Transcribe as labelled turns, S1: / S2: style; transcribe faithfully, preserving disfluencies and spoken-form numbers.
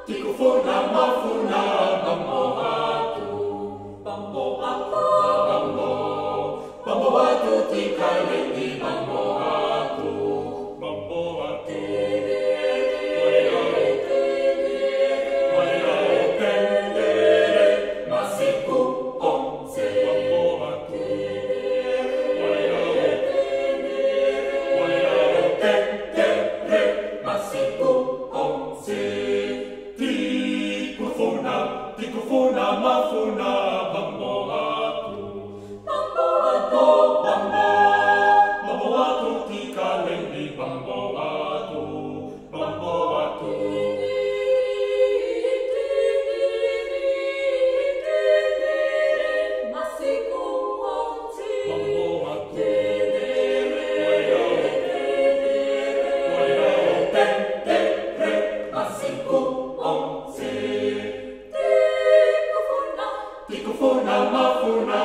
S1: tiku funa mafuna bambo atu, bambo atu, bambo, bambo atu tika lendi bambo atu, bambo atu, waya tendere masiku onse, bambo atu, waya tendere masiku onse. Tiku funa mafuna bambo atu, bambo atu, bambo, bambo atu tika lendi bambo atu, bambo atu. Masiku onse, bambo atu, waya tendere masiku onse. Tiku funa mafuna